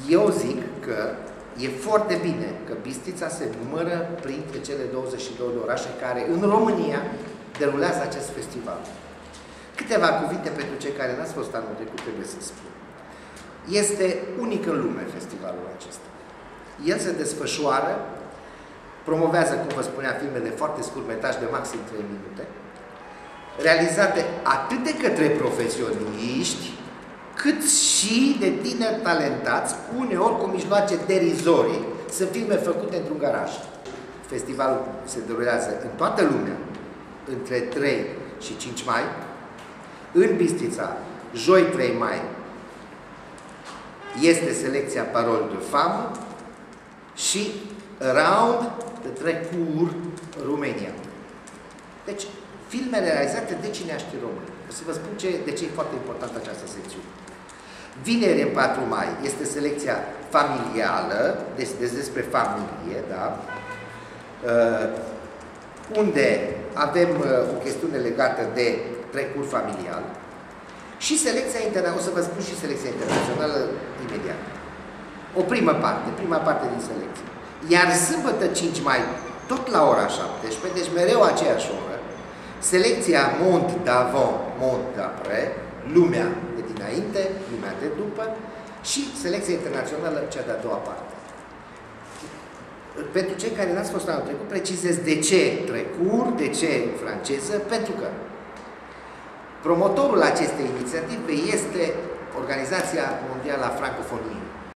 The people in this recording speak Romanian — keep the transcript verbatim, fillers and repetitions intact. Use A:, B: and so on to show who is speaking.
A: Eu zic că e foarte bine că Bistrița se numără printre cele douăzeci și două de orașe care în România derulează acest festival. Câteva cuvinte pentru cei care n-ați fost anul trecut, trebuie să spun. Este unic în lume festivalul acesta. El se desfășoară, promovează, cum vă spunea, filme de foarte scurt metraj, de maxim trei minute, realizate atât de către profesioniști, cât și de tineri talentați, uneori cu mijloace derizorii. Sunt filme făcute într-un garaj. Festivalul se derulează în toată lumea, între trei și cinci mai, în Bistrița, joi trei mai, este selecția Parole de Femme și Around the Trecourt România. Deci, filme realizate de cineaștii români. O să vă spun ce, de ce e foarte importantă această secțiune. Vineri, în patru mai, este selecția familială, deci despre familie, da? Uh, unde avem uh, o chestiune legată de trecuri familial și selecția internațională, o să vă spun și selecția internațională imediat. O primă parte, prima parte din selecție. Iar sâmbătă cinci mai, tot la ora șaptesprezece, deci mereu aceeași oră, selecția Monde d'avant, Monde d'après, lumea de dinainte, lumea de după și selecția internațională, cea de-a doua parte. Pentru cei care n-ați fost anul trecut, precizez de ce Trecourt, de ce franceză, pentru că promotorul acestei inițiative este Organizația Mondială a Francofoniei.